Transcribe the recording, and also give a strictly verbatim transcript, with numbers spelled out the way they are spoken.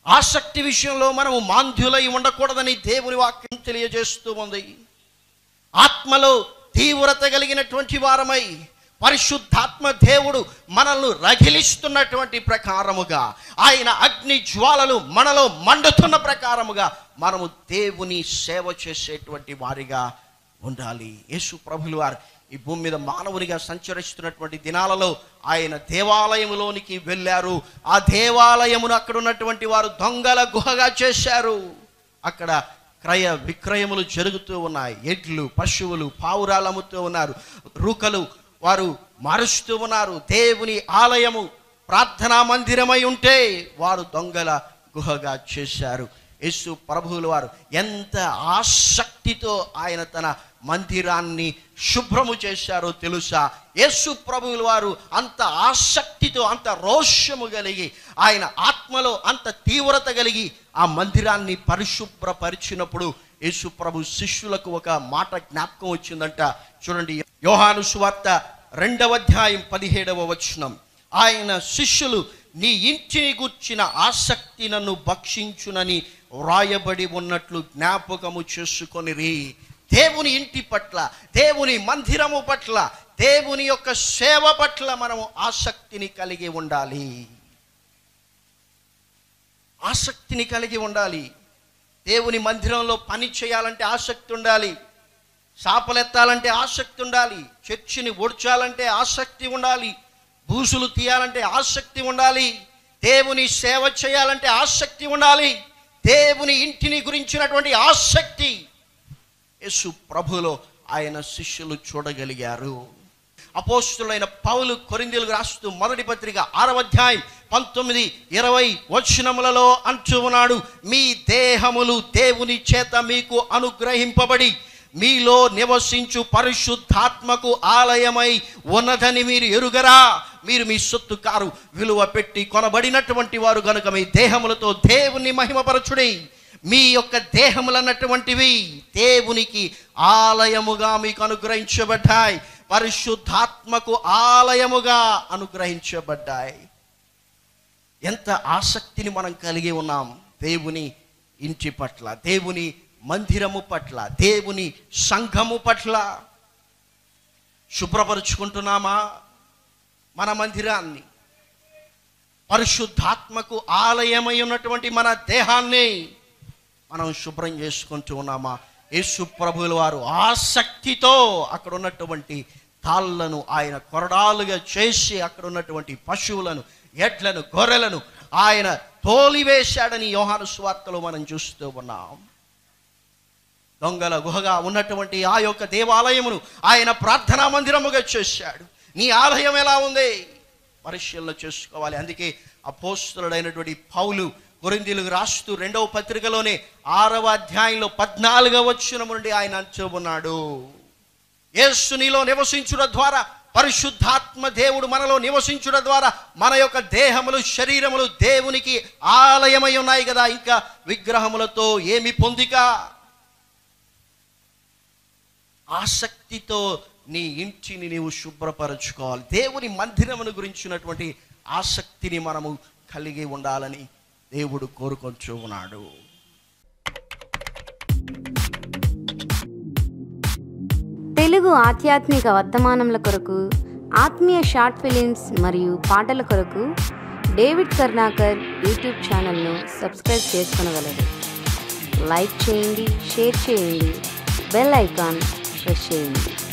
ఆసక్తి విషయంలో మనము మాంద్యులై ఉండకూడదని దేవుని వాక్యం తెలియజేస్తూ ఉంది. ఆత్మలో తీవ్రత కలిగినటువంటి వారమై పరిశుద్ధాత్మ దేవుడు మనల్ని రగిలిస్తున్నటువంటి ప్రకారముగా, ఆయన అగ్ని జ్వాలలు మనలో మండుతున్న ప్రకారముగా మనము దేవుని సేవ చేసేటువంటి వారిగా ఉండాలి. యేసు ప్రభులు వారు ఈ భూమి మీద మానవునిగా సంచరిస్తున్నటువంటి దినాలలో ఆయన దేవాలయములోనికి వెళ్ళారు. ఆ దేవాలయమును అక్కడ ఉన్నటువంటి వారు దొంగల గుహగా చేశారు. అక్కడ క్రయ విక్రయములు జరుగుతూ ఉన్నాయి. ఎడ్లు, పశువులు, పావురాలు అమ్ముతూ ఉన్నారు. రూకలు వారు మారుస్తూ ఉన్నారు. దేవుని ఆలయము ప్రార్థనా మందిరమై ఉంటే వారు దొంగల గుహగా చేశారు. యేసు ప్రభువుల వారు ఎంత ఆసక్తితో ఆయన తన మందిరాన్ని శుభ్రము చేశారో తెలుసా? యేసు ప్రభువుల వారు అంత ఆసక్తితో, అంత రోషము కలిగి, ఆయన ఆత్మలో అంత తీవ్రత కలిగి ఆ మందిరాన్ని పరిశుభ్రపరిచినప్పుడు యేసు ప్రభు శిష్యులకు ఒక మాట జ్ఞాపకం వచ్చిందంట. చూడండి, యోహాను సువార్త రెండవ అధ్యాయం పదిహేడవ వచనం. ఆయన శిష్యులు, నీ ఇంటిని గూర్చిన ఆసక్తి నన్ను భక్షించునని వ్రాయబడి ఉన్నట్లు జ్ఞాపకము చేసుకొనిరి. దేవుని ఇంటి పట్ల, దేవుని మందిరము పట్ల, దేవుని యొక్క సేవ పట్ల మనము ఆసక్తిని కలిగి ఉండాలి. ఆసక్తిని కలిగి ఉండాలి. దేవుని మందిరంలో పని చేయాలంటే ఆసక్తి ఉండాలి. శాపలెత్తాలంటే ఆసక్తి ఉండాలి. చర్చిని ఓడ్చాలంటే ఆసక్తి ఉండాలి. బూసులు తీయాలంటే ఆసక్తి ఉండాలి. దేవుని సేవ చేయాలంటే ఆసక్తి ఉండాలి. దేవుని ఇంటిని గురించినటువంటి ఆసక్తి యేసు ప్రభులో ఆయన శిష్యులు చూడగలిగారు. అపోస్తులైన పౌలు కొరింథీయులకు రాస్తూ మొదటి పత్రిక ఆరవ అధ్యాయం పంతొమ్మిది ఇరవై వచనములలో అంటూ ఉన్నాడు, మీ దేహములు దేవుని చేత మీకు అనుగ్రహింపబడి మీలో నివసించు పరిశుద్ధాత్మకు ఆలయమై ఉన్నదని మీరు ఎరుగరా? మీరు మీ సొత్తు కారు, విలువ పెట్టి కొనబడినటువంటి వారు గనుక మీ దేహములతో దేవుని మహిమపరచుడి. మీ యొక్క దేహములు అన్నటువంటివి దేవునికి ఆలయముగా మీకు అనుగ్రహించబడ్డాయి. పరిశుద్ధాత్మకు ఆలయముగా అనుగ్రహించబడ్డాయి. ఎంత ఆసక్తిని మనం కలిగి ఉన్నాం దేవుని ఇంటి పట్ల, దేవుని మందిరము పట్ల, దేవుని సంఘము పట్ల. శుభ్రపరుచుకుంటున్నామా మన మందిరాన్ని? పరిశుద్ధాత్మకు ఆలయమై ఉన్నటువంటి మన దేహాన్ని మనం శుభ్రం చేసుకుంటూ ఉన్నామా? యేసు ప్రభువుల వారు ఆసక్తితో అక్కడ ఉన్నటువంటి తాళ్ళను ఆయన కొరడాలుగా చేసి అక్కడ ఉన్నటువంటి పశువులను, ఎడ్లను, గొర్రెలను ఆయన తోలివేశాడని యోహాను సువార్తలో మనం చూస్తూ ఉన్నాం. దొంగల గుహగా ఉన్నటువంటి ఆ యొక్క దేవాలయమును ఆయన ప్రార్థనా మందిరముగా చేశాడు. నీ ఆలయం ఎలా ఉంది? పరిశీలన చేసుకోవాలి. అందుకే అపోస్తలుడైనటువంటి పౌలు కొరింథీయులకు రాస్తూ రెండవ పత్రికలోనే ఆరవ అధ్యాయంలో పద్నాలుగవ వచనం నుండి ఆయన అంటూ ఉన్నాడు, యేసు నీలో నివసించుట ద్వారా, పరిశుద్ధాత్మ దేవుడు మనలో నివసించుట ద్వారా మన యొక్క దేహములు, శరీరములు దేవునికి ఆలయమై ఉన్నాయి కదా, ఇంకా విగ్రహములతో ఏమి పొందిక? ఆసక్తితో నీ ఇంటిని నీవు శుభ్రపరచుకోవాలి. దేవుని మందిరమును గురించినటువంటి ఆసక్తిని మనము కలిగి ఉండాలని దేవుడు కోరుకొంచు ఉన్నాడు. తెలుగు ఆధ్యాత్మిక వర్తమానముల కొరకు, ఆత్మీయ షార్ట్ ఫిలిమ్స్ మరియు పాటల కొరకు డేవిడ్ కర్ణాకర్ యూట్యూబ్ ఛానల్ను సబ్స్క్రైబ్ చేసుకొనగలరు. లైక్ చేయండి, షేర్ చేయండి, బెల్ ఐకాన్ ప్రెస్ చేయండి.